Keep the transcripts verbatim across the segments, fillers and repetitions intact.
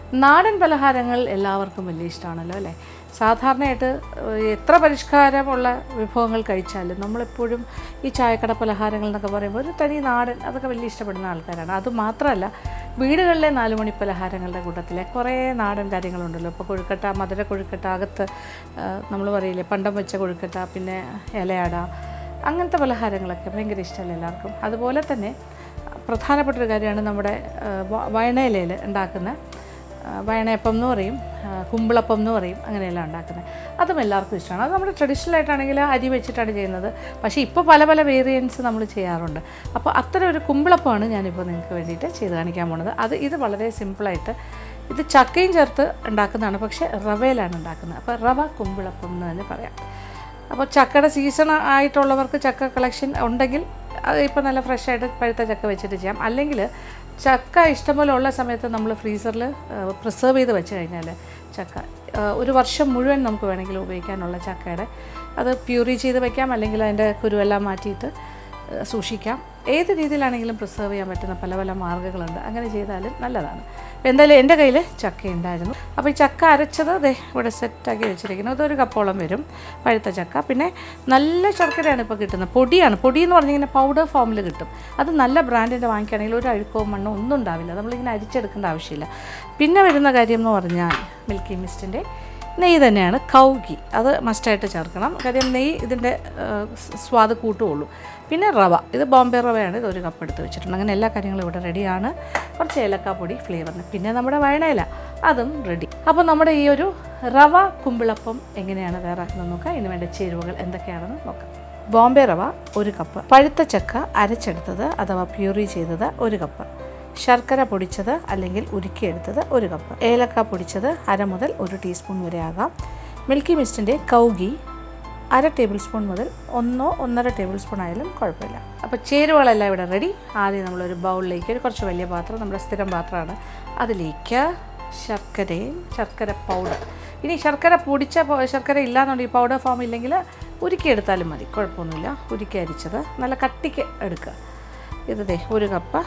നാടൻ പലഹാരങ്ങൾ എല്ലാവർക്കും വലിയ ഇഷ്ടമാണല്ലോ അല്ലേ? സാധാരണയായിട്ട് എത്ര പരിഷ്കാരമുള്ള വിഭവങ്ങൾ കഴിച്ചാലും നമ്മളെപ്പോഴും ഈ ചായക്കട പലഹാരങ്ങൾ എന്നൊക്കെ പറയുമ്പോൾ ഒരു തനി നാടൻ അതൊക്കെ വലിയ ഇഷ്ടപ്പെടുന്ന ആൾക്കാരാണ്. അതുമാത്രമല്ല, വീടുകളിലെ നാലുമണി പലഹാരങ്ങളുടെ കൂട്ടത്തിലെ കുറേ നാടൻ കാര്യങ്ങളുണ്ടല്ലോ. ഇപ്പോൾ കൊഴുക്കട്ട, മധുര കൊഴുക്കട്ട, അകത്ത് നമ്മൾ പറയില്ലേ പണ്ടം വെച്ച കൊഴുക്കട്ട, പിന്നെ ഇലയട, അങ്ങനത്തെ പലഹാരങ്ങളൊക്കെ ഭയങ്കര ഇഷ്ടമല്ല എല്ലാവർക്കും. അതുപോലെ തന്നെ പ്രധാനപ്പെട്ടൊരു കാര്യമാണ് നമ്മുടെ വയണയിലയിൽ ഉണ്ടാക്കുന്ന വയണയപ്പം എന്ന് പറയും, കുമ്പിളപ്പം എന്ന് പറയും, അങ്ങനെയെല്ലാം ഉണ്ടാക്കുന്നത്. അതും എല്ലാവർക്കും ഇഷ്ടമാണ്. അത് നമ്മുടെ ട്രഡീഷണൽ ആയിട്ടാണെങ്കിൽ അരി വെച്ചിട്ടാണ് ചെയ്യുന്നത്. പക്ഷേ ഇപ്പോൾ പല പല വേരിയൻസ് നമ്മൾ ചെയ്യാറുണ്ട്. അപ്പോൾ അത്തരം ഒരു കുമ്പിളപ്പമാണ് ഞാനിപ്പോൾ നിങ്ങൾക്ക് വേണ്ടിയിട്ട് ചെയ്ത് കാണിക്കാൻ പോകുന്നത്. അത് ഇത് വളരെ സിമ്പിളായിട്ട് ഇത് ചക്കയും ചേർത്ത് ഉണ്ടാക്കുന്നതാണ്, പക്ഷേ റവയിലാണ് ഉണ്ടാക്കുന്നത്. അപ്പോൾ റവ കുമ്പിളപ്പം എന്ന് തന്നെ പറയാം. അപ്പോൾ ചക്കയുടെ സീസൺ ആയിട്ടുള്ളവർക്ക് ചക്ക കളക്ഷൻ ഉണ്ടെങ്കിൽ അത് ഇപ്പോൾ നല്ല ഫ്രഷായിട്ട് പഴുത്ത ചക്ക വെച്ചിട്ട് ചെയ്യാം. അല്ലെങ്കിൽ ചക്ക ഇഷ്ടംപോലെ ഉള്ള സമയത്ത് നമ്മൾ ഫ്രീസറിൽ പ്രിസർവ് ചെയ്ത് വെച്ച് കഴിഞ്ഞാൽ ചക്ക ഒരു വർഷം മുഴുവൻ നമുക്ക് വേണമെങ്കിൽ ഉപയോഗിക്കാനുള്ള ചക്കയുടെ അത് പ്യൂറി ചെയ്ത് വയ്ക്കാം, അല്ലെങ്കിൽ അതിൻ്റെ കുരുവെല്ലാം മാറ്റിയിട്ട് സൂക്ഷിക്കാം. ഏത് രീതിയിലാണെങ്കിലും പ്രിസർവ് ചെയ്യാൻ പറ്റുന്ന പല പല മാർഗ്ഗങ്ങളുണ്ട്. അങ്ങനെ ചെയ്താലും നല്ലതാണ്. അപ്പോൾ എന്തായാലും എൻ്റെ കയ്യിൽ ചക്ക ഉണ്ടായിരുന്നു. അപ്പോൾ ഈ ചക്ക അരച്ചത് ദേ ഇവിടെ സെറ്റാക്കി വെച്ചിരിക്കുന്നത്. അതൊരു കപ്പോളം വരും പഴുത്ത ചക്ക. പിന്നെ നല്ല ശർക്കരയാണ് ഇപ്പോൾ കിട്ടുന്നത്, പൊടിയാണ്. പൊടി എന്ന് പറഞ്ഞിങ്ങനെ പൗഡർ ഫോമിൽ കിട്ടും. അത് നല്ല ബ്രാൻഡിൻ്റെ വാങ്ങിക്കുകയാണെങ്കിൽ ഒരു അഴുക്കോ മണ്ണോ ഒന്നും ഉണ്ടാവില്ല. നമ്മളിങ്ങനെ അരിച്ചെടുക്കേണ്ട ആവശ്യമില്ല. പിന്നെ വരുന്ന കാര്യം എന്ന് പറഞ്ഞാൽ മിൽക്കി മിസ്റ്റിൻ്റെ നെയ്യ് തന്നെയാണ്, കൗ ഗീ. അത് മസ്റ്റായിട്ട് ചേർക്കണം. കാര്യം നെയ്യ് ഇതിൻ്റെ സ്വാദ് കൂട്ടുകയുള്ളൂ. പിന്നെ റവ, ഇത് ബോംബെ റവയാണ്. ഇത് ഒരു കപ്പ് എടുത്ത് വെച്ചിട്ടുണ്ട്. അങ്ങനെ എല്ലാ കാര്യങ്ങളും ഇവിടെ റെഡിയാണ്. കുറച്ച് ഏലക്കാപ്പൊടി ഫ്ലേവറിന്, പിന്നെ നമ്മുടെ വയണയില അതും റെഡി. അപ്പോൾ നമ്മുടെ ഈ ഒരു റവ കുമ്പിളപ്പം എങ്ങനെയാണ് തയ്യാറാക്കുന്നത് നോക്കാം. ഇതിന് വേണ്ട ചേരുവകൾ എന്തൊക്കെയാണെന്ന് നോക്കാം. ബോംബെ റവ ഒരു കപ്പ്, പഴുത്ത ചക്ക അരച്ചെടുത്തത് അഥവാ പ്യൂറി ചെയ്തത് ഒരു കപ്പ്, ശർക്കര പൊടിച്ചത് അല്ലെങ്കിൽ ഉരുക്കിയെടുത്തത് ഒരു കപ്പ്, ഏലക്ക പൊടിച്ചത് അര മുതൽ ഒരു ടീസ്പൂൺ വരെ ആകാം, മിൽക്കി മിസ്റ്റിൻ്റെ കൗ ഗീ അര ടേബിൾ സ്പൂൺ മുതൽ ഒന്നോ ഒന്നര ടേബിൾ സ്പൂൺ ആയാലും കുഴപ്പമില്ല. അപ്പോൾ ചേരുവകളെല്ലാം ഇവിടെ റെഡി. ആദ്യം നമ്മളൊരു ബൗളിലേക്ക്, ഒരു കുറച്ച് വലിയ പാത്രം, നമ്മുടെ സ്ഥിരം പാത്രമാണ്, അതിലേക്ക് ശർക്കരയും ശർക്കര പൗഡർ. ഇനി ശർക്കര പൊടിച്ച ശർക്കര ഇല്ലയെന്നുണ്ടെങ്കിൽ പൗഡർ ഫോം ഇല്ലെങ്കിൽ ഉരുക്കിയെടുത്താലും മതി, കുഴപ്പമൊന്നുമില്ല. ഉരുക്കി അരിച്ചത് നല്ല കട്ടിക്ക് എടുക്കുക. ഇത് ദേ ഒരു കപ്പ്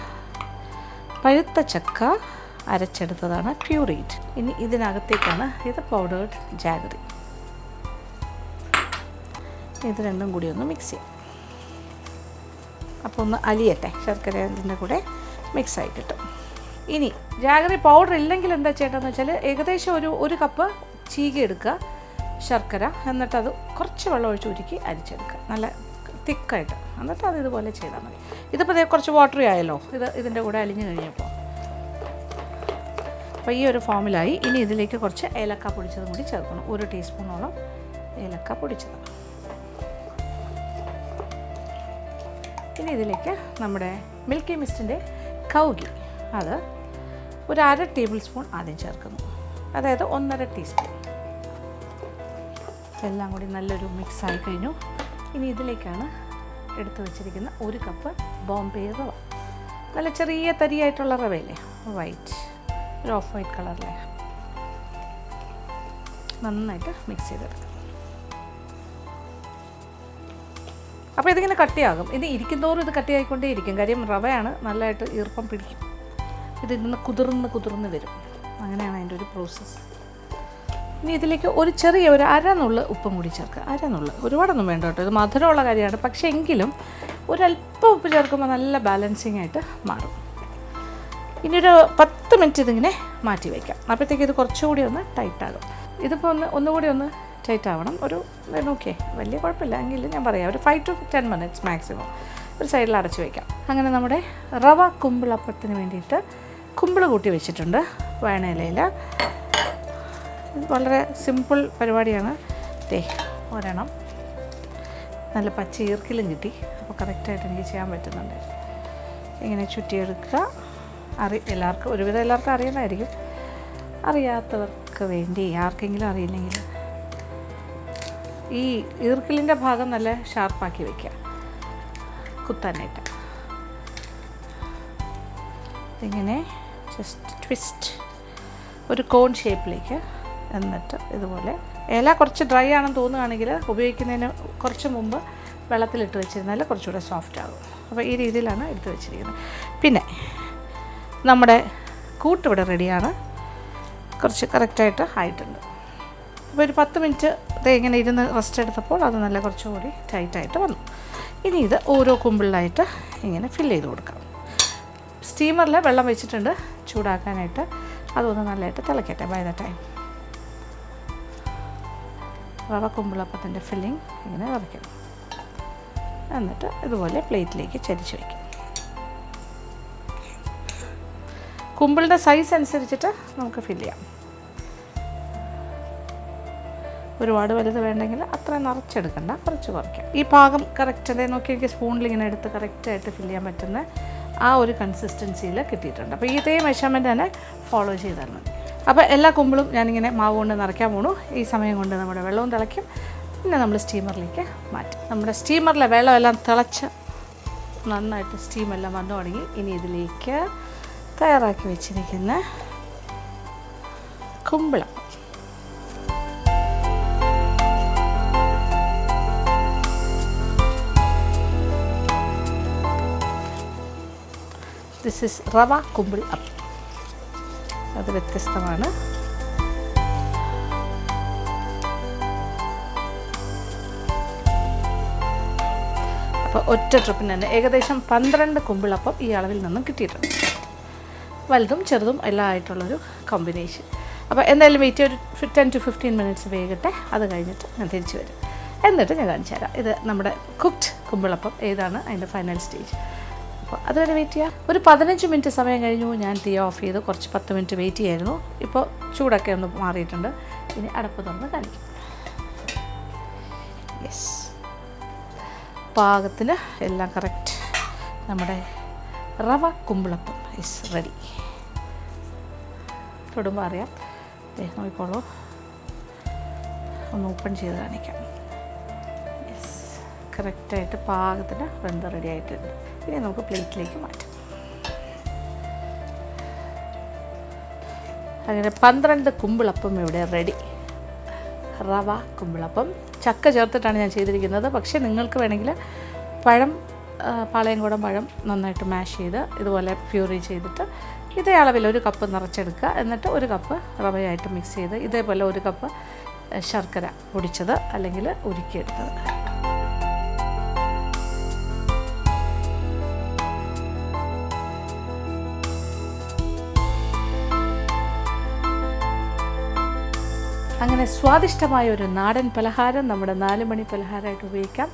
പഴുത്ത ചക്ക അരച്ചെടുത്തതാണ്, പ്യൂറീഡ്. ഇനി ഇതിനകത്തേക്കാണ് ഇത് പൗഡേർഡ് ജാഗറി. ഇത് രണ്ടും കൂടി ഒന്ന് മിക്സ് ചെയ്യാം. അപ്പോൾ ഒന്ന് അലിയട്ടെ, ശർക്കര ഇതിൻ്റെ കൂടെ മിക്സായി കിട്ടും. ഇനി ജാഗറി പൗഡർ ഇല്ലെങ്കിൽ എന്താ ചെയ്യേണ്ടതെന്ന് വെച്ചാൽ ഏകദേശം ഒരു ഒരു കപ്പ് ചീകി എടുക്കുക ശർക്കര, എന്നിട്ട് അത് കുറച്ച് വെള്ളം ഒഴിച്ച് ഉരുക്കി അരിച്ചെടുക്കുക നല്ല തിക്കായിട്ട്. എന്നിട്ട് അത് ഇതുപോലെ ചെയ്താൽ മതി. ഇതിപ്പോൾ കുറച്ച് വാട്ടറി ആയല്ലോ, ഇത് ഇതിൻ്റെ കൂടെ അലിഞ്ഞു കഴിഞ്ഞപ്പോൾ. അപ്പോൾ ഈ ഒരു ഫോമിലായി. ഇനി ഇതിലേക്ക് കുറച്ച് ഏലക്ക പൊടിച്ചതും കൂടി ചേർക്കണം, ഒരു ടീസ്പൂണോളം ഏലക്ക പൊടിച്ചത്. ഇനി ഇതിലേക്ക് നമ്മുടെ മിൽക്കി മിസ്റ്റിൻ്റെ കൗ ഗീ, അത് ഒരു അര ടേബിൾ സ്പൂൺ ആദ്യം ചേർക്കുന്നു, അതായത് ഒന്നര ടീസ്പൂൺ. എല്ലാം കൂടി നല്ലൊരു മിക്സ് ആയി കഴിഞ്ഞു. ഇനി ഇതിലേക്കാണ് എടുത്തു വച്ചിരിക്കുന്ന ഒരു കപ്പ് ബോംബെ റവ. നല്ല ചെറിയ തരിയായിട്ടുള്ള റവയില്ലേ, വൈറ്റ്, ഒരു ഓഫ് വൈറ്റ് കളറിലെ. നന്നായിട്ട് മിക്സ് ചെയ്തെടുക്കുക. അപ്പോൾ ഇതിങ്ങനെ കട്ടിയാകും. ഇത് ഇരിക്കുന്നതോറും ഇത് കട്ടിയായിക്കൊണ്ടേ ഇരിക്കും. കാര്യം റവയാണ്, നല്ലതായിട്ട് ഈർപ്പം പിടിക്കും. ഇതിൽ നിന്ന് കുതിർന്ന് കുതിർന്ന് വരും. അങ്ങനെയാണ് അതിൻ്റെ ഒരു പ്രോസസ്സ്. ഇനി ഇതിലേക്ക് ഒരു ചെറിയ ഒരു അരനുള്ള് ഉപ്പും കൂടി ചേർക്കുക. അരനുള്ള്, ഒരുപാടൊന്നും വേണ്ട കേട്ടോ, ഇത് മധുരമുള്ള കാര്യമാണ്. പക്ഷേ എങ്കിലും ഒരല്പം ഉപ്പ് ചേർക്കുമ്പോൾ നല്ല ബാലൻസിങ് ആയിട്ട് മാറും. ഇനിയൊരു പത്ത് മിനിറ്റ് ഇതിങ്ങനെ മാറ്റി വയ്ക്കാം. അപ്പോഴത്തേക്ക് ഇത് കുറച്ചുകൂടി ഒന്ന് ടൈറ്റാകും. ഇതിപ്പോൾ ഒന്ന് ഒന്നുകൂടി ഒന്ന് ടൈറ്റ് ആവണം. ഒരു നോക്കിയേ, വലിയ കുഴപ്പമില്ല എങ്കിലും ഞാൻ പറയാം, ഒരു five to ten minutes maximum ഒരു സൈഡിൽ അടച്ച് വയ്ക്കാം. അങ്ങനെ നമ്മുടെ റവ കുമ്പിളപ്പത്തിന് വേണ്ടിയിട്ട് കുമ്പിൾ കൂട്ടി വെച്ചിട്ടുണ്ട് വയണയിലയിൽ. വളരെ സിമ്പിൾ പരിപാടിയാണ്. ദേ ഒരെണ്ണം നല്ല പച്ച ഈർക്കിലും കിട്ടി. അപ്പോൾ കറക്റ്റായിട്ട് എനിക്ക് ചെയ്യാൻ പറ്റുന്നുണ്ട്. ഇങ്ങനെ ചുറ്റിയെടുക്കുക. അറി എല്ലാവർക്കും ഒരുവിധം എല്ലാവർക്കും അറിയുന്നതായിരിക്കും. അറിയാത്തവർക്ക് വേണ്ടി, ആർക്കെങ്കിലും അറിയില്ലെങ്കിൽ ഈ ഈർക്കിലിൻ്റെ ഭാഗം നല്ല ഷാർപ്പാക്കി വയ്ക്കുക, കുത്താനായിട്ട്. ഇങ്ങനെ ജസ്റ്റ് ട്വിസ്റ്റ് ഒരു കോൺ ഷേപ്പിലേക്ക്. എന്നിട്ട് ഇതുപോലെ ഇല കുറച്ച് ഡ്രൈ ആണെന്ന് തോന്നുകയാണെങ്കിൽ ഉപയോഗിക്കുന്നതിന് കുറച്ച് മുമ്പ് വെള്ളത്തിലിട്ട് വെച്ചിരുന്നാൽ കുറച്ചുകൂടെ സോഫ്റ്റ് ആകും. അപ്പോൾ ഈ രീതിയിലാണ് എടുത്ത് വെച്ചിരിക്കുന്നത്. പിന്നെ നമ്മുടെ കൂട്ട് ഇവിടെ റെഡിയാണ്. കുറച്ച് കറക്റ്റായിട്ട് ആയിട്ടുണ്ട്. അപ്പോൾ ഒരു പത്ത് മിനിറ്റ് ഇത് ഇങ്ങനെ ഇരുന്ന് റെസ്റ്റ് എടുത്തപ്പോൾ അത് നല്ല കുറച്ചുകൂടി ടൈറ്റായിട്ട് വന്നു. ഇനി ഇത് ഓരോ കുമ്പിളിലായിട്ട് ഇങ്ങനെ ഫില്ല് ചെയ്ത് കൊടുക്കാം. സ്റ്റീമറിൽ വെള്ളം വെച്ചിട്ടുണ്ട് ചൂടാക്കാനായിട്ട്. അതൊന്ന് നല്ലതായിട്ട് തിളക്കട്ടെ. ബൈ ദ ടൈം റവ കുമ്പിളപ്പത്തിൻ്റെ ഫില്ലിങ് ഇങ്ങനെ നിറയ്ക്കണം. എന്നിട്ട് ഇതുപോലെ പ്ലേറ്റിലേക്ക് ചരിച്ച് വയ്ക്കും. കുമ്പിളിൻ്റെ സൈസ് അനുസരിച്ചിട്ട് നമുക്ക് ഫില്ല് ചെയ്യാം. ഒരുപാട് വലുത് വേണ്ടെങ്കിൽ അത്ര നിറച്ചെടുക്കണ്ട, കുറച്ച് കുറയ്ക്കാം. ഈ പാകം കറക്റ്റ് അതേ നോക്കി എനിക്ക് സ്പൂണിൽ ഇങ്ങനെ എടുത്ത് കറക്റ്റായിട്ട് ഫില്ല് ചെയ്യാൻ പറ്റുന്ന ആ ഒരു കൺസിസ്റ്റൻസിയിൽ കിട്ടിയിട്ടുണ്ട്. അപ്പോൾ ഇതേ മെഷർമെൻറ്റ് തന്നെ ഫോളോ ചെയ്താൽ മതി. അപ്പോൾ എല്ലാ കുമ്പിളും ഞാനിങ്ങനെ മാവ് കൊണ്ട് നിറയ്ക്കാൻ പോണു. ഈ സമയം കൊണ്ട് നമ്മുടെ വെള്ളവും തിളയ്ക്കും. പിന്നെ നമ്മൾ സ്റ്റീമറിലേക്ക് മാറ്റും. നമ്മുടെ സ്റ്റീമറിലെ വെള്ളമെല്ലാം തിളച്ച് നന്നായിട്ട് സ്റ്റീമെല്ലാം വന്നു തുടങ്ങി. ഇനി ഇതിലേക്ക് തയ്യാറാക്കി വെച്ചിരിക്കുന്ന കുമ്പിളം ദിസ് ഇസ് റവ കുമ്പിൾ അപ്പം. അത് വ്യത്യസ്തമാണ്. അപ്പോൾ ഒറ്റ ട്രിപ്പിന് തന്നെ ഏകദേശം പന്ത്രണ്ട് കുമ്പിളപ്പം ഈ അളവിൽ നിന്നും കിട്ടിയിട്ടുണ്ട്. വലുതും ചെറുതും എല്ലാം ആയിട്ടുള്ളൊരു കോമ്പിനേഷൻ. അപ്പോൾ എന്തായാലും വെയിറ്റ് ഒരു ടെൻ ടു ഫിഫ്റ്റീൻ മിനിറ്റ്സ് വേഗട്ടെ. അത് കഴിഞ്ഞിട്ട് ഞാൻ തിരിച്ച് വരും. എന്നിട്ട് ഞാൻ കാണിച്ചു തരാം ഇത് നമ്മുടെ കുക്ക്ഡ് കുമ്പിളപ്പം ഏതാണ് അതിൻ്റെ ഫൈനൽ സ്റ്റേജ്. അപ്പോൾ അതുവരെ വെയിറ്റ് ചെയ്യാം. ഒരു പതിനഞ്ച് മിനിറ്റ് സമയം കഴിഞ്ഞു. ഞാൻ തീ ഓഫ് ചെയ്ത് കുറച്ച് പത്ത് മിനിറ്റ് വെയിറ്റ് ചെയ്യായിരുന്നു. ഇപ്പോൾ ചൂടൊക്കെ ഒന്ന് മാറിയിട്ടുണ്ട്. ഇനി അടപ്പ് തുറന്ന് കാണിക്കും. യെസ്, പാകത്തിന് എല്ലാം കറക്റ്റ്. നമ്മുടെ റവ കുമ്പിളപ്പം ഇസ് റെഡി. തൊടുമ്പോൾ അറിയാം. നോക്കിക്കോളൂ, ഒന്ന് ഓപ്പൺ ചെയ്ത് കാണിക്കാം. യെസ്, കറക്റ്റായിട്ട് പാകത്തിന് വെന്ത് റെഡി ആയിട്ടുണ്ട്. ഇനി നമുക്ക് പ്ലേറ്റിലേക്ക് മാറ്റാം. അങ്ങനെ പന്ത്രണ്ട് കുമ്പിളപ്പം ഇവിടെ റെഡി. റവ കുമ്പിളപ്പം ചക്ക ചേർത്തിട്ടാണ് ഞാൻ ചെയ്തിരിക്കുന്നത്. പക്ഷേ നിങ്ങൾക്ക് വേണമെങ്കിൽ പഴം, പാളയംകുടം പഴം നന്നായിട്ട് മാഷ് ചെയ്ത് ഇതുപോലെ പ്യൂറി ചെയ്തിട്ട് ഇതേ അളവിൽ ഒരു കപ്പ് നിറച്ചെടുക്കുക. എന്നിട്ട് ഒരു കപ്പ് റവയായിട്ട് മിക്സ് ചെയ്ത് ഇതേപോലെ ഒരു കപ്പ് ശർക്കര പൊടിച്ചത് അല്ലെങ്കിൽ ഉരുക്കിയെടുത്തത്. അങ്ങനെ സ്വാദിഷ്ടമായ ഒരു നാടൻ പലഹാരം നമ്മുടെ നാല് മണി പലഹാരമായിട്ട് ഉപയോഗിക്കാം.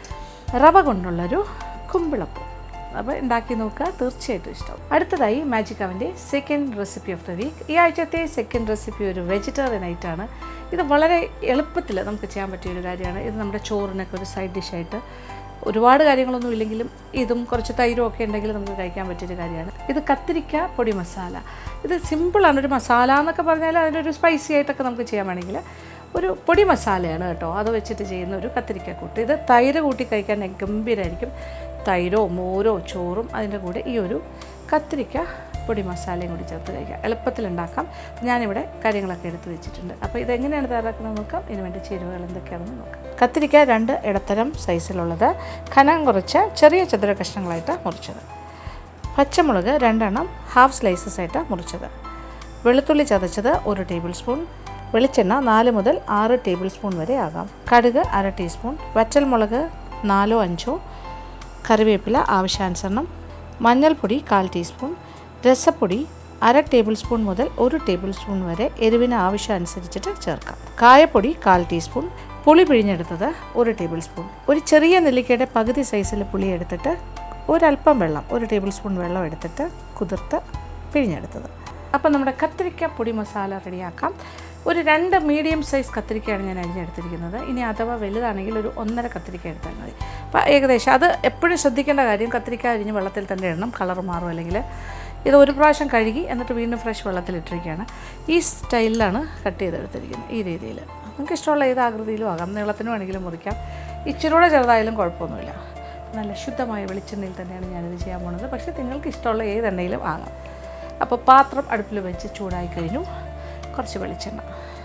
റവ കൊണ്ടുള്ളൊരു കുമ്പിളപ്പം. അപ്പോൾ ഉണ്ടാക്കി നോക്കുക, തീർച്ചയായിട്ടും ഇഷ്ടം. അടുത്തതായി മാജിക് അവൻ്റെ second recipe of the week. ഈ ആഴ്ചത്തെ സെക്കൻഡ് റെസിപ്പി ഒരു വെജിറ്റേറിയൻ ഐറ്റമാണ്. ഇത് വളരെ എളുപ്പത്തിൽ നമുക്ക് ചെയ്യാൻ പറ്റിയൊരു കാര്യമാണ്. ഇത് നമ്മുടെ ചോറിനൊക്കെ ഒരു സൈഡ് ഡിഷായിട്ട് ഒരുപാട് കാര്യങ്ങളൊന്നും ഇല്ലെങ്കിലും ഇതും കുറച്ച് തൈരും ഒക്കെ ഉണ്ടെങ്കിൽ നമുക്ക് കഴിക്കാൻ പറ്റിയൊരു കാര്യമാണ്. ഇത് കത്തിരിക്ക പൊടി മസാല. ഇത് സിമ്പിളാണ്. ഒരു മസാല എന്നൊക്കെ പറഞ്ഞാൽ അതിനൊരു സ്പൈസി ആയിട്ടൊക്കെ നമുക്ക് ചെയ്യാൻ വേണമെങ്കിൽ ഒരു പൊടി മസാലയാണ് കേട്ടോ. അത് വെച്ചിട്ട് ചെയ്യുന്ന ഒരു കത്തിരിക്ക കൂട്ട്. ഇത് തൈര് കൂട്ടി കഴിക്കാൻ ഗംഭീരമായിരിക്കും. തൈരോ മോരോ ചോറും അതിൻ്റെ കൂടെ ഈ ഒരു കത്തിരിക്ക പൊടി മസാലയും കൂടി ചേർത്ത് കഴിക്കാം. എളുപ്പത്തിലുണ്ടാക്കാം. ഞാനിവിടെ കാര്യങ്ങളൊക്കെ എടുത്ത് വെച്ചിട്ടുണ്ട്. അപ്പോൾ ഇതെങ്ങനെയാണ് തയ്യാറാക്കുന്നത് നോക്കാം. ഇതിന് വേണ്ടി ചേരുവകൾ എന്തൊക്കെയാണെന്ന് നോക്കാം. കത്തിരിക്ക രണ്ട് ഇടത്തരം സൈസിലുള്ളത്, കനം കുറച്ച് ചെറിയ ചതുര കഷ്ണങ്ങളായിട്ട് മുറിച്ചത്. പച്ചമുളക് രണ്ടെണ്ണം ഹാഫ് സ്ലൈസസ് ആയിട്ട് മുറിച്ചത്. വെളുത്തുള്ളി ചതച്ചത് ഒരു ടേബിൾ സ്പൂൺ. വെളിച്ചെണ്ണ നാല് മുതൽ ആറ് ടേബിൾ സ്പൂൺ വരെ ആകാം. കടുക് അര ടീസ്പൂൺ. വറ്റൽമുളക് നാലോ അഞ്ചോ. കറിവേപ്പില ആവശ്യാനുസരണം. മഞ്ഞൾപ്പൊടി കാൽ ടീസ്പൂൺ. രസപ്പൊടി അര ടേബിൾ സ്പൂൺ മുതൽ ഒരു ടേബിൾ സ്പൂൺ വരെ എരിവിന് ആവശ്യമനുസരിച്ചിട്ട് ചേർക്കാം. കായപ്പൊടി കാൽ ടീസ്പൂൺ. പുളി പിഴിഞ്ഞെടുത്തത് ഒരു ടേബിൾ സ്പൂൺ. ഒരു ചെറിയ നെല്ലിക്കയുടെ പകുതി സൈസിൽ പുളി എടുത്തിട്ട് ഒരല്പം വെള്ളം, ഒരു ടേബിൾ സ്പൂൺ വെള്ളം എടുത്തിട്ട് കുതിർത്ത് പിഴിഞ്ഞെടുത്തത്. അപ്പം നമ്മുടെ കത്തിരിക്ക പൊടി മസാല റെഡിയാക്കാം. ഒരു രണ്ട് മീഡിയം സൈസ് കത്തിരിക്കയാണ് ഞാൻ അരിഞ്ഞെടുത്തിരിക്കുന്നത്. ഇനി അഥവാ വലുതാണെങ്കിൽ ഒരു ഒന്നര കത്തിരിക്ക എടുത്താൽ മതി. അപ്പോൾ ഏകദേശം അത് എപ്പോഴും ശ്രദ്ധിക്കേണ്ട കാര്യം, കത്തിരിക്ക അരിഞ്ഞ് വെള്ളത്തിൽ തന്നെ ഇടണം, കളർ മാറും. അല്ലെങ്കിൽ ഇത് ഒരു പ്രാവശ്യം കഴുകി എന്നിട്ട് വീണ്ടും ഫ്രഷ് വെള്ളത്തിലിട്ടിരിക്കുകയാണ്. ഈ സ്റ്റൈലിലാണ് കട്ട് ചെയ്തെടുത്തിരിക്കുന്നത്, ഈ രീതിയിൽ. നിങ്ങൾക്ക് ഇഷ്ടമുള്ള ഏത് ആകൃതിയിലും ആകാം. നീളത്തിന് വേണമെങ്കിലും മുറിക്കാം. ഇച്ചിരൂടെ ചെറുതായാലും കുഴപ്പമൊന്നുമില്ല. നല്ല ശുദ്ധമായ വെളിച്ചെണ്ണയിൽ തന്നെയാണ് ഞാനിത് ചെയ്യാൻ പോകുന്നത്. പക്ഷേ നിങ്ങൾക്ക് ഇഷ്ടമുള്ള ഏത് എണ്ണയിലും ആകാം. അപ്പോൾ പാത്രം അടുപ്പിൽ വെച്ച് ചൂടായി കഴിഞ്ഞു. കുറച്ച് വെളിച്ചെണ്ണ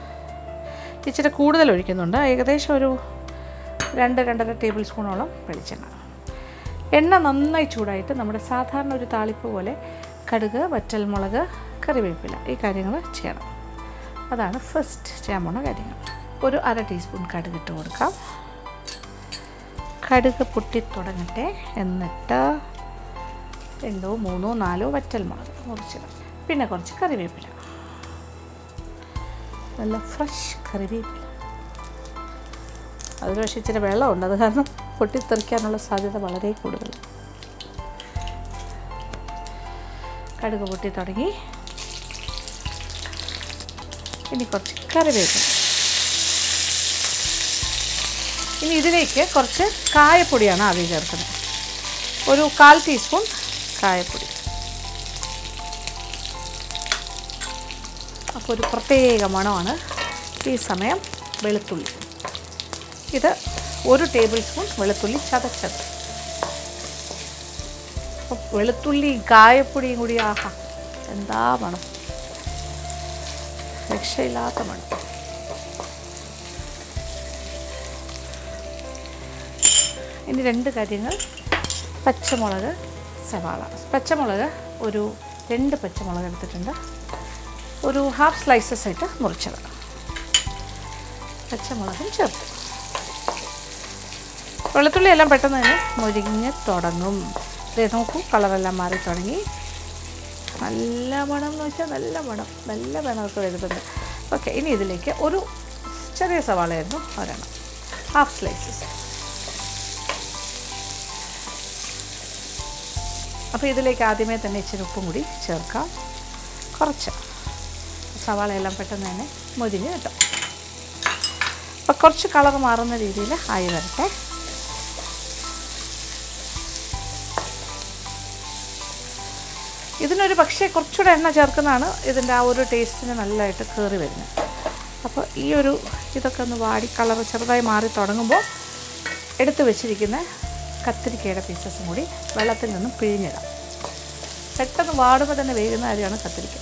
ഇച്ചിരി കൂടുതൽ ഒഴിക്കുന്നുണ്ട്. ഏകദേശം ഒരു രണ്ട് രണ്ടര ടേബിൾ സ്പൂണോളം വെളിച്ചെണ്ണ. എണ്ണ നന്നായി ചൂടായിട്ട് നമ്മുടെ സാധാരണ ഒരു താളിപ്പ് പോലെ കടുക്, വറ്റൽമുളക്, കറിവേപ്പില ഈ കാര്യങ്ങൾ ചെയ്യണം. അതാണ് ഫസ്റ്റ് ചെയ്യാൻ പോണ കാര്യങ്ങൾ. ഒരു അര ടീസ്പൂൺ കടുക് ഇട്ട് കൊടുക്കാം. കടുക് പൊട്ടി തുടങ്ങട്ടെ. എന്നിട്ട് രണ്ടോ മൂന്നോ നാലോ വറ്റൽമുളക് മുറിച്ചിടാം. പിന്നെ കുറച്ച് കറിവേപ്പില, നല്ല ഫ്രഷ് കറിവേപ്പില. അതിൽ പക്ഷേ ഇച്ചിരി വെള്ളമുണ്ട്, അത് കാരണം പൊട്ടിത്തെറിക്കാനുള്ള സാധ്യത വളരെ കൂടുതൽ. കടുക് പൊട്ടി തുടങ്ങി. ഇനി കുറച്ച് കറിവേപ്പില. ഇനി ഇതിലേക്ക് കുറച്ച് കായപ്പൊടിയാണ് ആദ്യം ചേർക്കുന്നത്. ഒരു കാൽ ടീസ്പൂൺ കായപ്പൊടി. അപ്പോൾ ഒരു പ്രത്യേക മണമാണ്. ഈ സമയം വെളുത്തുള്ളി, ഇത് ഒരു ടേബിൾ സ്പൂൺ വെളുത്തുള്ളി ചതച്ചത്. അപ്പോൾ വെളുത്തുള്ളിയും കായപ്പൊടിയും കൂടി ആഹാ എന്താ മണം, രക്ഷയില്ലാത്ത മണം. ഇനി രണ്ട് കാര്യങ്ങൾ, പച്ചമുളക്, സവാള. പച്ചമുളക് ഒരു രണ്ട് പച്ചമുളക് എടുത്തിട്ടുണ്ട്, ഒരു ഹാഫ് സ്ലൈസസ് ആയിട്ട് മുറിച്ചത്. പച്ചമുളകും ചേർത്ത്. വെളുത്തുള്ളി എല്ലാം പെട്ടെന്ന് തന്നെ മുരിഞ്ഞ് തുടങ്ങും. ഇത് നോക്കൂ, കളറെല്ലാം മാറി തുടങ്ങി. നല്ല മണം എന്ന് വെച്ചാൽ നല്ല മണം, നല്ല മണമൊക്കെ വരുന്നുണ്ട്. ഓക്കെ, ഇനി ഇതിലേക്ക് ഒരു ചെറിയ സവാളയായിരുന്നു ഒരെണ്ണം, ഹാഫ് സ്ലൈസസ്. അപ്പോൾ ഇതിലേക്ക് ആദ്യമേ തന്നെ ഇച്ചിരി ഉപ്പും കൂടി ചേർക്കാം, കുറച്ച്. സവാളയെല്ലാം പെട്ടെന്ന് തന്നെ മുരിഞ്ഞ് കിട്ടും. അപ്പോൾ കുറച്ച് കളർ മാറുന്ന രീതിയിൽ ആയി വരട്ടെ. ഇതിനൊരു പക്ഷേ കുറച്ചുകൂടെ എണ്ണ ചേർക്കുന്നതാണ് ഇതിൻ്റെ ആ ഒരു ടേസ്റ്റിന് നല്ലതായിട്ട് കയറി വരുന്നത്. അപ്പോൾ ഈ ഒരു ഇതൊക്കെ ഒന്ന് വാടി കളർ ചെറുതായി മാറി തുടങ്ങുമ്പോൾ എടുത്ത് വെച്ചിരിക്കുന്ന കത്തിരിക്കയുടെ പീസസും കൂടി വെള്ളത്തിൽ നിന്നും പിഴിഞ്ഞിടാം. പെട്ടെന്ന് വാടുമ്പോൾ തന്നെ വേകുന്ന കാര്യമാണ് കത്തിരിക്ക.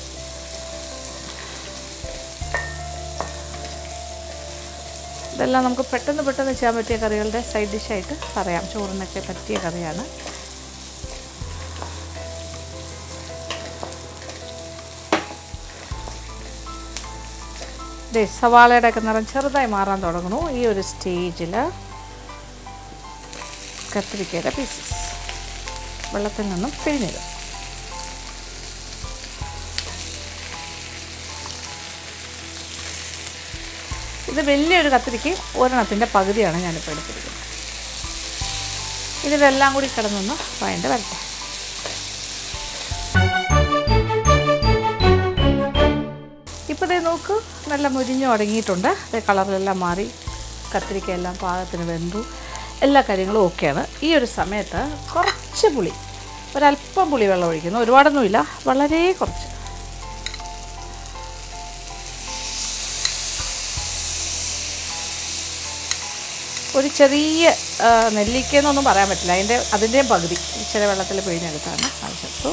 ഇതെല്ലാം നമുക്ക് പെട്ടെന്ന് പെട്ടെന്ന് ചെയ്യാൻ പറ്റിയ കറികളുടെ സൈഡ് ഡിഷായിട്ട് പറയാം. ചോറിനൊക്കെ പറ്റിയ കറിയാണ്. ദേ സവാളയുടെ ഒക്കെ നിറം ചെറുതായി മാറാൻ തുടങ്ങുന്നു. ഈ ഒരു സ്റ്റേജിൽ കത്തിരിക്കയുടെ പീസസ് വെള്ളത്തിൽ നിന്നും പിഴിഞ്ഞിടും. ഇത് വലിയൊരു കത്തിരിക്ക് ഒരെണ്ണത്തിൻ്റെ പകുതിയാണ് ഞാനിപ്പോൾ എടുത്തിരിക്കുന്നത്. ഇതിലെല്ലാം കൂടി കിടന്നൊന്ന് വഴണ്ട് വരട്ടെ. ഇപ്പോൾ ഇതേ നോക്ക്, നല്ല മുരിഞ്ഞു തുടങ്ങിയിട്ടുണ്ട്. അതേ കളറിലെല്ലാം മാറി, കത്തിരിക്കയെല്ലാം പാകത്തിന് വെന്തു, എല്ലാ കാര്യങ്ങളും ഓക്കെയാണ്. ഈ ഒരു സമയത്ത് കുറച്ച് പുളി, ഒരല്പം പുളി വെള്ളം ഒഴിക്കുന്നു, ഒരുപാടൊന്നുമില്ല, വളരെ കുറച്ച്. ഒരു ചെറിയ നെല്ലിക്കയെന്നൊന്നും പറയാൻ പറ്റില്ല, അതിൻ്റെ അതിൻ്റെയും പകുതി ഇച്ചിരി വെള്ളത്തിൽ പിഴിഞ്ഞെടുത്താണ് അത് ചേർത്തു.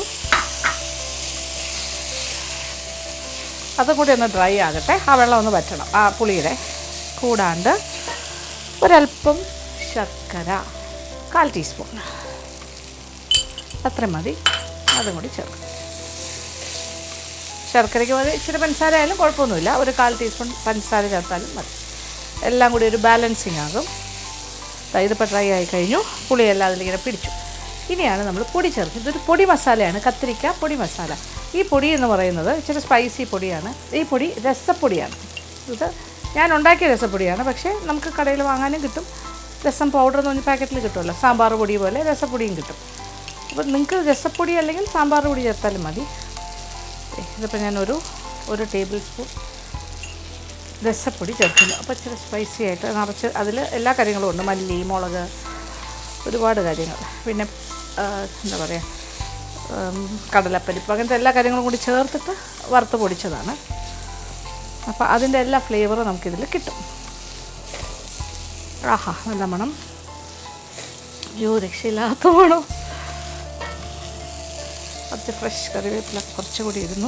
അതും കൂടി ഒന്ന് ഡ്രൈ ആകട്ടെ, ആ വെള്ളം ഒന്ന് വറ്റണം ആ പുളിയുടെ. കൂടാണ്ട് ഒരല്പം ശർക്കര, കാൽ ടീസ്പൂൺ, അത്ര മതി, അതും കൂടി ചേർക്കും. ശർക്കരയ്ക്ക് മതി, ഇച്ചിരി പഞ്ചസാര ആയാലും കുഴപ്പമൊന്നുമില്ല, ഒരു കാൽ ടീസ്പൂൺ പഞ്ചസാര ചേർത്താലും മതി. എല്ലാം കൂടി ഒരു ബാലൻസിങ് ആകും. ഇതിപ്പോൾ ഡ്രൈ ആയി കഴിഞ്ഞു, പുളിയെല്ലാം അതിലിങ്ങനെ പിടിച്ചു. ഇനിയാണ് നമ്മൾ പൊടി ചേർക്കുന്നത്. ഇതൊരു പൊടി മസാലയാണ്, കത്തിരിക്ക പൊടി മസാല. ഈ പൊടി എന്ന് പറയുന്നത് ഇച്ചിരി സ്പൈസി പൊടിയാണ്. ഈ പൊടി രസപ്പൊടിയാണ്. ഇത് ഞാൻ ഉണ്ടാക്കിയ രസപ്പൊടിയാണ്, പക്ഷേ നമുക്ക് കടയിൽ വാങ്ങാനും കിട്ടും. രസം പൗഡർ എന്ന് പറഞ്ഞ പാക്കറ്റിൽ കിട്ടുമല്ലോ, സാമ്പാർ പൊടി പോലെ രസപ്പൊടിയും കിട്ടും. അപ്പോൾ നിങ്ങൾക്ക് രസപ്പൊടി അല്ലെങ്കിൽ സാമ്പാർ പൊടി ചേർത്താലും മതി. ഇതിപ്പോൾ ഞാനൊരു ഒരു ടേബിൾ സ്പൂൺ രസപ്പൊടി ചേർക്കുന്നു. അപ്പോൾ ഇച്ചിരി സ്പൈസി ആയിട്ട് നിറച്ച് അതിൽ എല്ലാ കാര്യങ്ങളും ഉണ്ട്, മല്ലി, മുളക്, ഒരുപാട് കാര്യങ്ങൾ. പിന്നെ എന്താ പറയുക, കടലപ്പരിപ്പ്, അങ്ങനത്തെ എല്ലാ കാര്യങ്ങളും കൂടി ചേർത്തിട്ട് വറുത്ത് പൊടിച്ചതാണ്. അപ്പോൾ അതിൻ്റെ എല്ലാ ഫ്ലേവറും നമുക്കിതിൽ കിട്ടും. ആഹാ നല്ല മണം, അയ്യോ രക്ഷയില്ലാത്ത മണം. കുറച്ച് ഫ്രഷ് കറിവേപ്പില കുറച്ചുകൂടി ഇരുന്നു.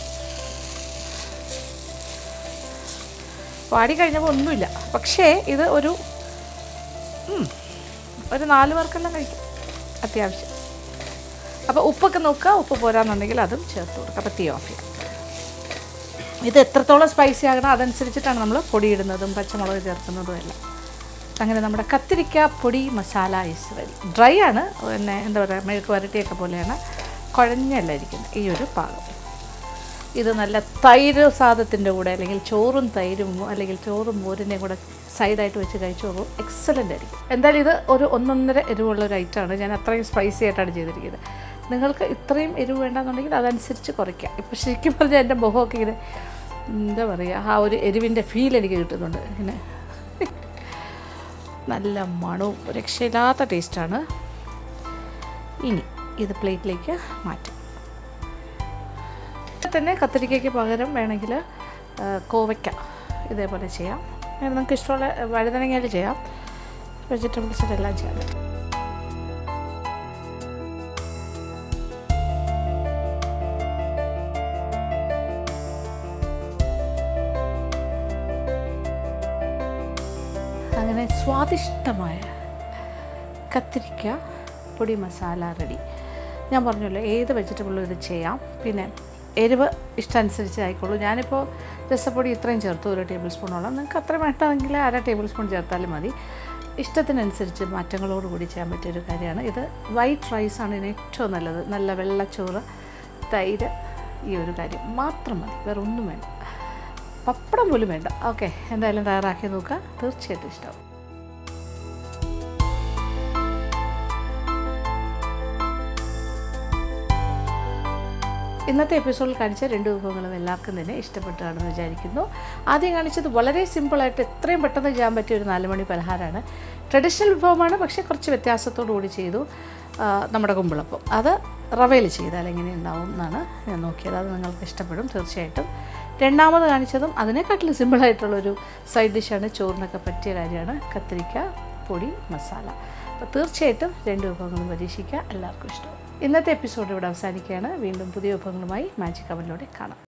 വാടി കഴിഞ്ഞപ്പോൾ ഒന്നുമില്ല, പക്ഷേ ഇത് ഒരു ഒരു നാല് പേർക്കെല്ലാം കഴിക്കും അത്യാവശ്യം. അപ്പോൾ ഉപ്പൊക്കെ നോക്കുക, ഉപ്പ് പോരാന്നുണ്ടെങ്കിൽ അതും ചേർത്ത് കൊടുക്കുക. അപ്പോൾ തീ ഓഫ് ചെയ്യാം. ഇത് എത്രത്തോളം സ്പൈസി ആകണം അതനുസരിച്ചിട്ടാണ് നമ്മൾ പൊടിയിടുന്നതും പച്ചമുളക് ചേർക്കുന്നതും എല്ലാം. അങ്ങനെ നമ്മുടെ കത്തിരിക്ക പൊടി മസാല ഈസ് റെഡി. ഡ്രൈ ആണ്, പിന്നെ എന്താ പറയുക, മെഴുക്ക് വരട്ടിയൊക്കെ പോലെയാണ്, കുഴഞ്ഞല്ല ഇരിക്കുന്നത് ഈ ഒരു പാകം. ഇത് നല്ല തൈര് സാദത്തിൻ്റെ കൂടെ അല്ലെങ്കിൽ ചോറും തൈരും അല്ലെങ്കിൽ ചോറും മോരിൻ്റെയും കൂടെ സൈഡായിട്ട് വെച്ച് കഴിച്ചു പോകും, എക്സലൻ്റ് ആയിരിക്കും. എന്തായാലും ഇത് ഒരു ഒന്നൊന്നര എരിവുള്ളൊരു ഐറ്റമാണ്. ഞാൻ അത്രയും സ്പൈസി ആയിട്ടാണ് ചെയ്തിരിക്കുന്നത്. നിങ്ങൾക്ക് ഇത്രയും എരിവ് വേണ്ടെന്നുണ്ടെങ്കിൽ അതനുസരിച്ച് കുറയ്ക്കാം. ഇപ്പോൾ ശരിക്കും പറഞ്ഞാൽ എൻ്റെ മുഖമൊക്കെ ഇങ്ങനെ എന്താ പറയുക, ആ ഒരു എരിവിൻ്റെ ഫീൽ എനിക്ക് കിട്ടുന്നുണ്ട്. ഇങ്ങനെ നല്ല മണവും രക്ഷയില്ലാത്ത ടേസ്റ്റാണ്. ഇനി ഇത് പ്ലേറ്റിലേക്ക് മാറ്റും. തന്നെ കത്തിരിക്കയ്ക്ക് പകരം വേണമെങ്കിൽ കോവയ്ക്ക ഇതേപോലെ ചെയ്യാം. അങ്ങനെ നമുക്ക് ഇഷ്ടമുള്ള വഴുതനങ്ങയിൽ ചെയ്യാം, വെജിറ്റബിൾസിലെല്ലാം ചെയ്യാം. അങ്ങനെ സ്വാദിഷ്ടമായ കത്തിരിക്ക പൊടി മസാല റെഡി. ഞാൻ പറഞ്ഞല്ലോ ഏത് വെജിറ്റബിളും ഇത് ചെയ്യാം. പിന്നെ എരിവ് ഇഷ്ടമനുസരിച്ച് ആയിക്കോളൂ. ഞാനിപ്പോൾ രസപ്പൊടി ഇത്രയും ചേർത്തു, ഒരു ടേബിൾ സ്പൂണോളം. നിങ്ങൾക്ക് അത്ര വേണമെങ്കിൽ അര ടേബിൾ സ്പൂൺ ചേർത്താലും മതി. ഇഷ്ടത്തിനനുസരിച്ച് മാറ്റങ്ങളോടുകൂടി ചെയ്യാൻ പറ്റിയൊരു കാര്യമാണ് ഇത്. വൈറ്റ് റൈസാണ് ഇതിന് ഏറ്റവും നല്ലത്. നല്ല വെള്ളച്ചോറ്, തൈര്, ഈ ഒരു കാര്യം മാത്രം മതി, വേറെ ഒന്നും വേണ്ട. പപ്പടം പോലും വേണ്ട. ഓക്കെ, എന്തായാലും തയ്യാറാക്കി നോക്കുക, തീർച്ചയായിട്ടും ഇഷ്ടമാവും. ഇന്നത്തെ എപ്പിസോഡിൽ കാണിച്ച രണ്ട് വിഭവങ്ങളും എല്ലാവർക്കും തന്നെ ഇഷ്ടപ്പെട്ടാണെന്ന് വിചാരിക്കുന്നു. ആദ്യം കാണിച്ചത് വളരെ സിമ്പിളായിട്ട് എത്രയും പെട്ടെന്ന് ചെയ്യാൻ പറ്റിയ ഒരു നാല് മണി പലഹാരമാണ്. ട്രഡീഷണൽ വിഭവമാണ്, പക്ഷേ കുറച്ച് വ്യത്യാസത്തോടു കൂടി ചെയ്തു. നമ്മുടെ കുമ്പിളപ്പം അത് റവയിൽ ചെയ്താൽ എങ്ങനെ ഉണ്ടാവും എന്നാണ് ഞാൻ നോക്കിയത്. അത് നിങ്ങൾക്ക് ഇഷ്ടപ്പെടും തീർച്ചയായിട്ടും. രണ്ടാമത് കാണിച്ചതും അതിനെക്കാട്ടിലും സിമ്പിളായിട്ടുള്ളൊരു സൈഡ് ഡിഷാണ്, ചോറിനൊക്കെ പറ്റിയ കാര്യമാണ്, കത്തിരിക്ക പൊടി മസാല. അപ്പോൾ തീർച്ചയായിട്ടും രണ്ട് വിഭവങ്ങളും പരീക്ഷിക്കുക, എല്ലാവർക്കും ഇഷ്ടം. ഇന്നത്തെ എപ്പിസോഡ് ഇവിടെ അവസാനിക്കുകയാണ്. വീണ്ടും പുതിയ വിഭവങ്ങളുമായി മാജിക് അവനിലൂടെ കാണാം.